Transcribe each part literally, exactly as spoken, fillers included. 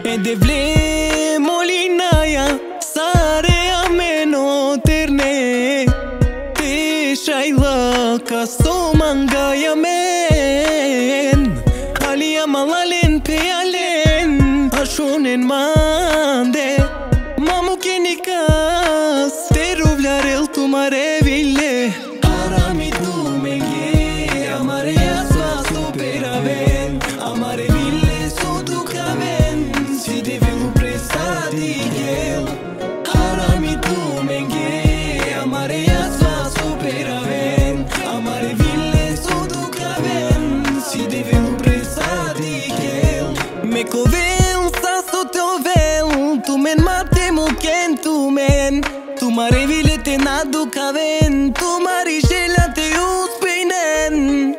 E de vle molinaia sare ameno terne te shaila kasto mangaya men alia malalen pe alen ashonen mande mamu kenikas te ruvlar el tumare ville arami tu menge amare asva superaven amare ville sodukaven si devevo prestati gel arami tu menge amare asva superaven amare ville sodukaven si devevo prestati gel me covel sa sotovel tu men mate mo ken tu men tu mare ville te nadukaven tu mari shela te uspinen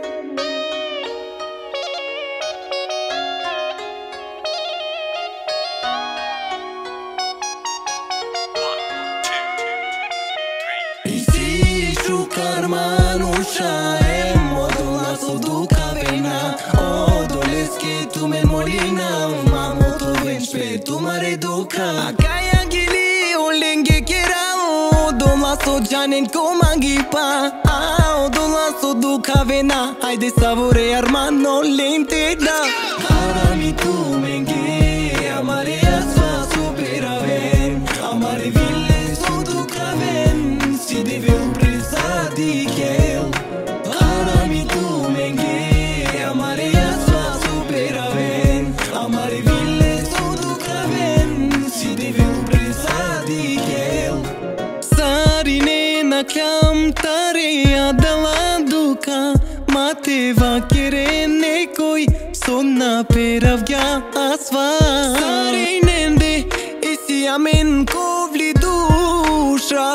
Karmanusha e modula sodukavena odoleske tu men molina mamo tu venche tu mare duka akaya gili olenge kirao dola so janen komangipa odola sodukavena haide savore armano lente da harami tu menge amare asva superaven amare ville sodukaven si deve di gel arami tu menge amare asva superaven amare ville sodukaven si deve presa di gel sarine na kam tare adala duka mate va kerene koi sonna peravya asva sarine de isi amen kovli dusha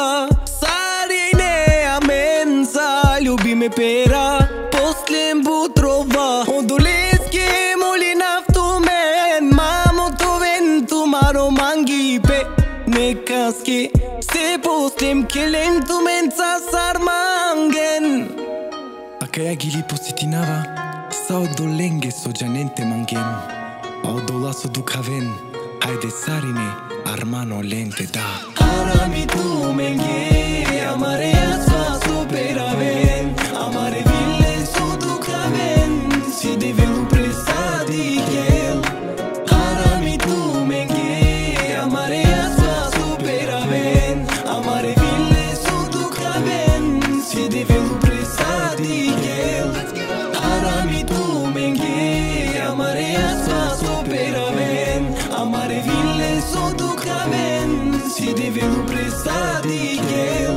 Любиме пера, после бутрова Одолески молина в тумен Мамо товен тумаро мангипе Некаски се послем келен тумен цасар манген Акая гили посетинава Са одоленге со джаненте манген Одола со дукавен Хайде сарине армано ленте да Арами туменге Амаре асва superaven Amare ville sodukaven si devevo prestati gel Arami tu menge amare asva superaven Amare ville sodukaven si devevo prestati gel Arami tu menge amare asva superaven Amare ville sodukaven si devevo prestati gel